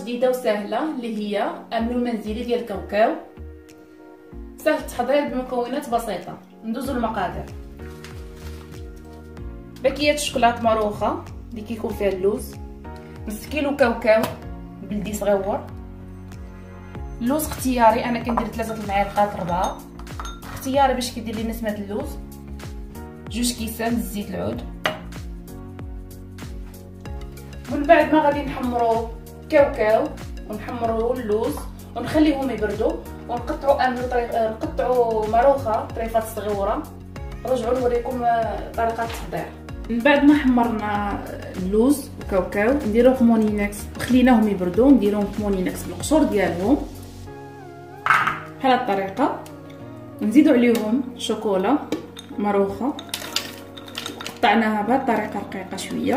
جديده وسهله اللي هي املو منزلي ديال الكاوكاو. سهل التحضير بمكونات بسيطه. ندوزو المقادير. باكيه الشوكولاط مروخه اللي كيكون فيها اللوز، نص كيلو كاوكاو بلدي صغيور، اللوز اختياري، انا كندير 3 المعالق 4 اختياري باش كيدير لي نسمه اللوز، 2 كيسان زيت العود. من بعد ما غادي نحمروا الكاوكاو ونحمروا اللوز ونخليهم يبردوا ونقطعوا نقطعوا مروخه طريفات صغيره. نرجعوا نوريكم طريقه التحضير. من بعد ما حمرنا اللوز والكاوكاو نديروهم في مونينكس، خليناهم يبردوا نديروهم في مونينكس بالقشور ديالهم بحال هاد الطريقه. نزيدوا عليهم شوكولا مروخه قطعناها بهاد الطريقه رقيقه شويه.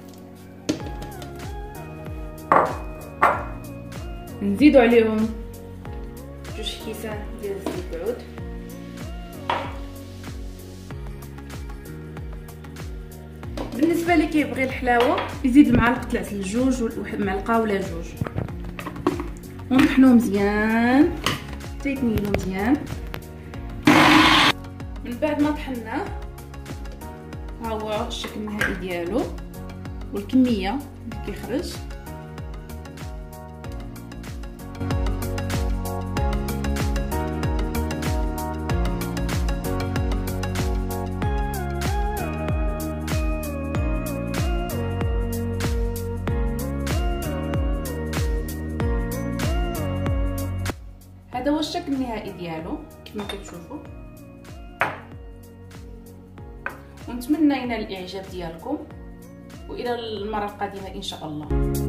نزيدوا عليهم 2 كيسان ديال زيت العود، بالنسبه اللي كيبغي الحلاوه يزيد المعلقه العسل 2 وواحد معلقه ولا 2 ونطحنوه مزيان تيتنيلو مزيان. من بعد ما طحناه ها هو الشكل النهائي ديالو والكميه اللي كيخرج. هذا هو الشكل النهائي ديالو كما كتشوفوا، ونتمنى ينال الاعجاب ديالكم، والى المره القادمه ان شاء الله.